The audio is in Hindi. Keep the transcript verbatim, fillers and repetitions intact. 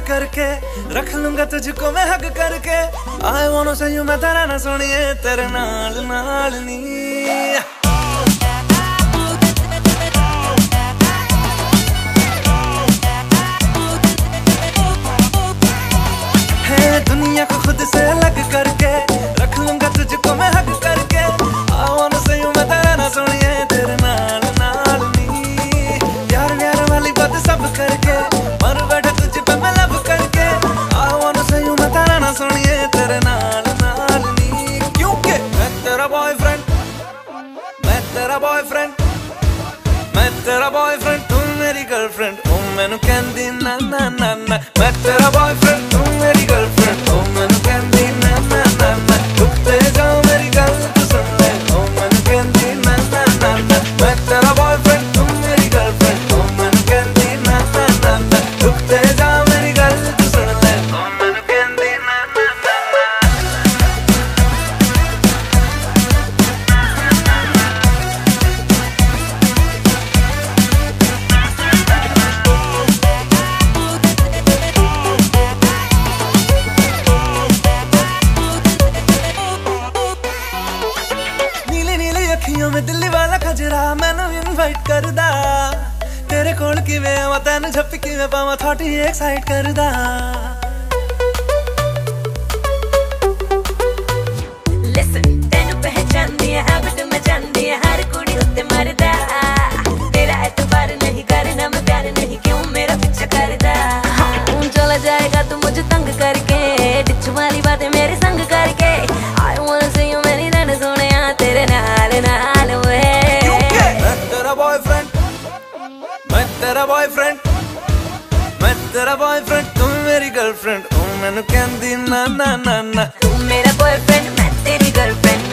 करके रख लूंगा तुझको मैं हक करके। I want to say you मैं तेरा ना सोनिए तेरे नाल नाल नी। दुनिया को खुद से अलग करके रख लूंगा तुझको मैं हक करके। I wanna say you मैं तेरा ना सोनिए तेरे नाल नाल नी। प्यार प्यार वाली बात सब करके मर बैठा तुझ पे मैं लब करके। I wanna say you मैं तेरा ना सोनिए तेरे नाल नाल नी। क्योंकि मैं तेरा बॉयफ्रेंड, मैं तेरा बॉयफ्रेंड, मैं तेरा बॉयफ्रेंड तू मेरी गर्लफ्रेंड। ओ मैनू कहंदी ना ना ना ना। मैं तेरा बॉयफ्रेंड तू मेरी गर्लफ्रेंड। ओ मैनू कहंदी ना ना ना ना। रुकते जाओ मेरी गल तू सुन ले। ओ मैनू कहंदी ना ना ना ना। मैं तेरा बॉयफ्रेंड तू मेरी गर्लफ्रेंड। ओ मैनू कहंदी ना ना ना ना। रुकते जाओ मेरी गल तू सुन ले। ओ मैनू कहंदी ना ना ना ना। अखियों में दिल्ली वाला खजरा मैनू इनवाइट करदा। तेरे कोल किवें आवां तैनू झप्पी किवें पावां थॉटी एक्साइट करदा। लिसन तैनू पहचानदी है हैबिट मैं जानदी है हर कुड़ी उत्ते मरदा। तेरा एतबार नहीं करना मैं प्यार नहीं क्यों मेरा पीछा करदा। चला जाएगा तू मुझे तंग करके डिच वाली बातें मेरे संग करके। आई वांट से यू मेरी रन सोनिया तेरे नाल नाल वे। मैं तेरा बॉयफ्रेंड, मैं तेरा बॉयफ्रेंड, मैं तेरा बॉयफ्रेंड तू मेरी गर्लफ्रेंड। ओ मैनू कहंदी ना ना ना ना। तू मेरा बॉयफ्रेंड मैं तेरी गर्लफ्रेंड।